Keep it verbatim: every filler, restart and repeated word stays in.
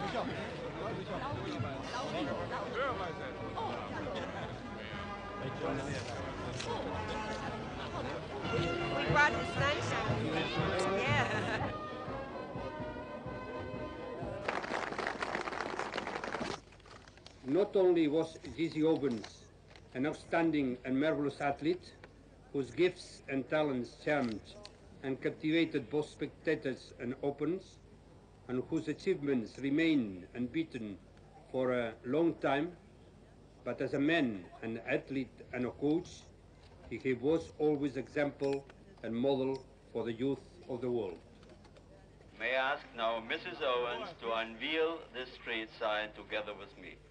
We brought the sunshine. Yeah. Not only was Jesse Owens an outstanding and marvelous athlete, whose gifts and talents charmed and captivated both spectators and opponents, and whose achievements remain unbeaten for a long time, but as a man, an athlete, and a coach, he was always example and model for the youth of the world. May I ask now Missus Owens to unveil this street sign together with me.